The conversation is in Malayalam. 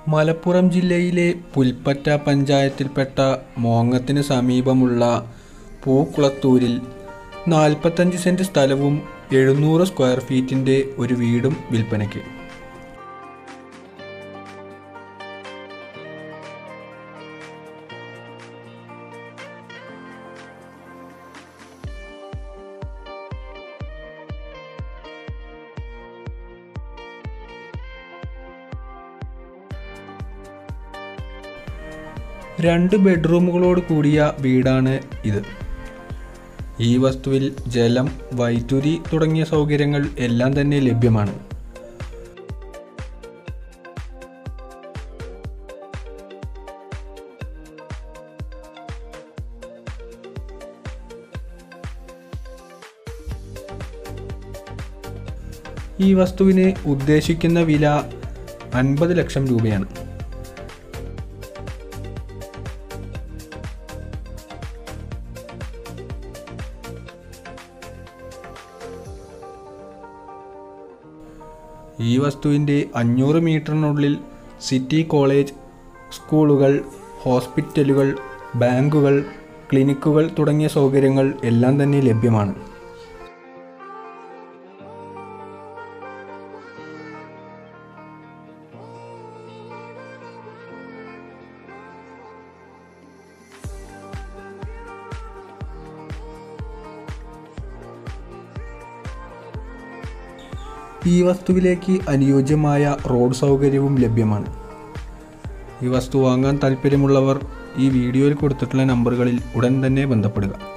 മലപ്പുറം ജില്ലയിലെ പുൽപ്പറ്റ പഞ്ചായത്തിൽപ്പെട്ട മോങ്ങത്തിന് സമീപമുള്ള പൂക്കുളത്തൂരിൽ 45 സെന്റ് സ്ഥലവും 700 സ്ക്വയർ ഫീറ്റിൻ്റെ ഒരു വീടും വിൽപ്പനയ്ക്ക്. രണ്ട് ബെഡ്റൂമുകളോട് കൂടിയ വീടാണ് ഇത്. ഈ വസ്തുവിൽ ജലം, വൈദ്യുതി തുടങ്ങിയ സൗകര്യങ്ങൾ എല്ലാം തന്നെ ലഭ്യമാണ്. ഈ വസ്തുവിന് ഉദ്ദേശിക്കുന്ന വില 50 ലക്ഷം രൂപയാണ്. ഈ വസ്തുവിൻ്റെ 500 മീറ്ററിനുള്ളിൽ സിറ്റി, കോളേജ്, സ്കൂളുകൾ, ഹോസ്പിറ്റലുകൾ, ബാങ്കുകൾ, ക്ലിനിക്കുകൾ തുടങ്ങിയ സൗകര്യങ്ങൾ എല്ലാം തന്നെ ലഭ്യമാണ്. ഈ വസ്തുവിലേക്ക് അനുയോജ്യമായ റോഡ് സൗകര്യവും ലഭ്യമാണ്. ഈ വസ്തു വാങ്ങാൻ താൽപ്പര്യമുള്ളവർ ഈ വീഡിയോയിൽ കൊടുത്തിട്ടുള്ള നമ്പറുകളിൽ ഉടൻ തന്നെ ബന്ധപ്പെടുക.